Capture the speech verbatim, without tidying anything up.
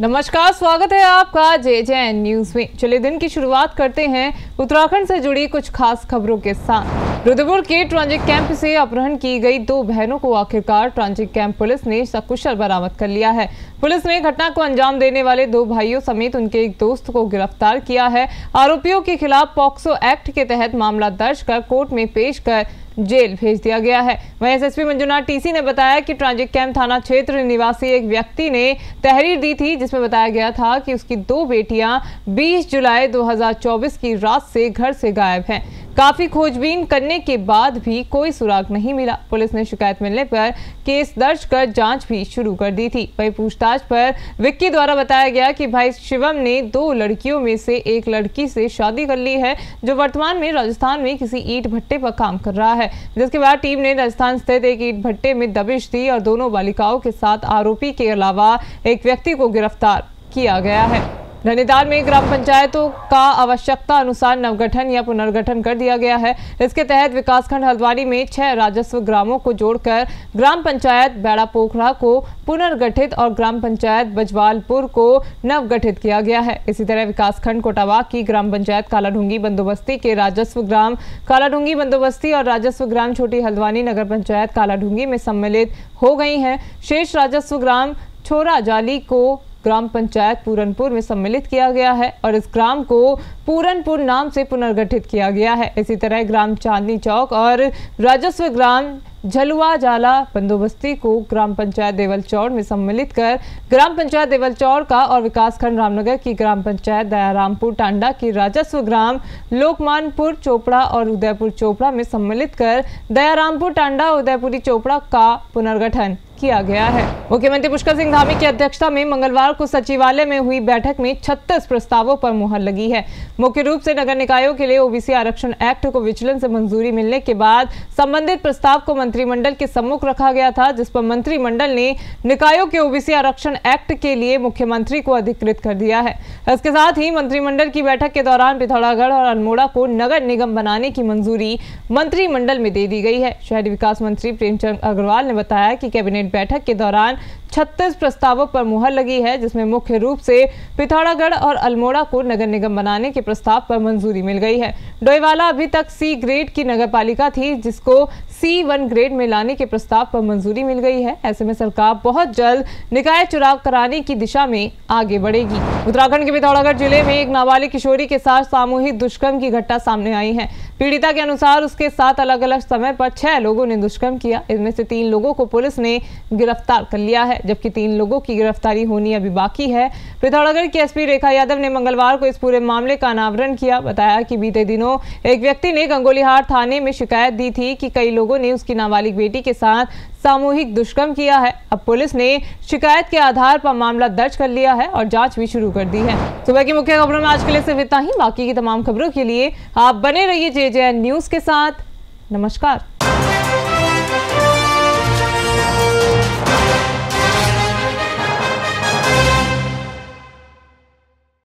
नमस्कार, स्वागत है आपका जे जे एन न्यूज में। चलिए दिन की शुरुआत करते हैं उत्तराखंड से जुड़ी कुछ खास खबरों के साथ। रुद्रपुर के ट्रांजिट कैंप से अपहरण की गई दो बहनों को आखिरकार ट्रांजिट कैंप पुलिस ने सकुशल बरामद कर लिया है। पुलिस ने घटना को अंजाम देने वाले दो भाइयों समेत उनके एक दोस्त को गिरफ्तार किया है। आरोपियों के खिलाफ पॉक्सो एक्ट के तहत मामला दर्ज कर कोर्ट में पेश कर जेल भेज दिया गया है। वहीं S S P Manjunath TC ने बताया कि ट्रांजिट कैंप थाना क्षेत्र निवासी एक व्यक्ति ने तहरीर दी थी, जिसमें बताया गया था कि उसकी दो बेटियां बीस जुलाई दो हज़ार चौबीस की रात से घर से गायब हैं। काफी खोजबीन करने के बाद भी कोई सुराग नहीं मिला। पुलिस ने शिकायत मिलने पर केस दर्ज कर जांच भी शुरू कर दी थी। वहीं पूछताछ पर विक्की द्वारा बताया गया कि भाई शिवम ने दो लड़कियों में से एक लड़की से शादी कर ली है, जो वर्तमान में राजस्थान में किसी ईंट भट्टे पर काम कर रहा है। जिसके बाद टीम ने राजस्थान स्थित एक ईंट भट्टे में दबिश दी और दोनों बालिकाओं के साथ आरोपी के अलावा एक व्यक्ति को गिरफ्तार किया गया है। नैनीताल में ग्राम पंचायतों का आवश्यकता अनुसार नवगठन या पुनर्गठन कर दिया गया है। इसके तहत विकासखंड हल्द्वानी में छह राजस्व ग्रामों को जोड़कर ग्राम पंचायत बेड़ा पोखरा को पुनर्गठित और ग्राम पंचायत बजवालपुर को नवगठित किया गया है। इसी तरह विकासखंड कोटावा की ग्राम पंचायत कालाढूंगी बंदोबस्ती के राजस्व ग्राम कालाढूंगी बंदोबस्ती और राजस्व ग्राम छोटी हल्द्वानी नगर पंचायत कालाढूंगी में सम्मिलित हो गई हैं। शेष राजस्व ग्राम छोरा जाली को ग्राम पंचायत पूरनपुर में सम्मिलित किया गया है और इस ग्राम को पूरनपुर नाम से पुनर्गठित किया गया है। इसी तरह ग्राम चांदनी चौक और राजस्व ग्राम झलुआ जाला बंदोबस्ती को ग्राम पंचायत देवलचौड़ में सम्मिलित कर ग्राम पंचायत देवलचौड़ का और विकासखंड रामनगर की ग्राम पंचायत दयारामपुर टांडा की राजस्व ग्राम लोकमानपुर चोपड़ा और उदयपुर चोपड़ा में सम्मिलित कर दयारामपुर टांडा उदयपुरी चोपड़ा का पुनर्गठन किया गया है। मुख्यमंत्री पुष्कर सिंह धामी की अध्यक्षता में मंगलवार को सचिवालय में हुई बैठक में छत्तीस प्रस्तावों पर मुहर लगी है। मुख्य रूप से नगर निकायों के लिए ओबीसी आरक्षण एक्ट को विचलन से मंजूरी मिलने के बाद संबंधित प्रस्ताव को मंत्रिमंडल के सम्मुख रखा गया था, जिस पर मंत्रिमंडल ने निकायों के ओबीसी आरक्षण एक्ट के लिए मुख्यमंत्री को अधिकृत कर दिया है। इसके साथ ही मंत्रिमंडल की बैठक के दौरान पिथौरागढ़ और अल्मोड़ा को नगर निगम बनाने की मंजूरी मंत्रिमंडल में दे दी गई है। शहरी विकास मंत्री प्रेमचंद अग्रवाल ने बताया कि कैबिनेट बैठक के दौरान छत्तीस प्रस्तावों पर मुहर लगी है, जिसमें मुख्य रूप से पिथौरागढ़ और अल्मोड़ा को नगर निगम बनाने के प्रस्ताव पर मंजूरी मिल गई है। डोईवाला अभी तक सी ग्रेड की नगरपालिका थी, जिसको सी वन ग्रेड में लाने के प्रस्ताव पर मंजूरी मिल गई है। ऐसे में सरकार बहुत जल्द निकाय चुनाव कराने की दिशा में आगे बढ़ेगी। उत्तराखंड के पिथौरागढ़ जिले में एक नाबालिग किशोरी के साथ सामूहिक दुष्कर्म की घटना सामने आई है। पीड़िता के अनुसार उसके साथ अलग अलग समय पर छह लोगों ने दुष्कर्म किया। इनमें से तीन लोगों को पुलिस ने गिरफ्तार कर लिया है, जबकि तीन लोगों की गिरफ्तारी होनी अभी बाकी है। पिथौरागढ़ की एस पी रेखा यादव ने मंगलवार को इस पूरे मामले का अनावरण किया। बताया कि बीते दिनों एक व्यक्ति ने गंगोलीहाट थाने में शिकायत दी थी कि कई लोगों ने उसकी नाबालिग बेटी के साथ सामूहिक दुष्कर्म किया है। अब पुलिस ने शिकायत के आधार पर मामला दर्ज कर लिया है और जांच भी शुरू कर दी है। सुबह की मुख्य खबरों में आज के लिए सिर्फ इतना ही। बाकी की तमाम खबरों के लिए आप बने रहिए जे जे एन न्यूज के साथ। नमस्कार।